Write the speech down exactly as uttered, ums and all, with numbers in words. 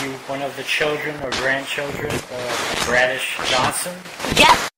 you one of the children or grandchildren of Bradish Johnson? Yes.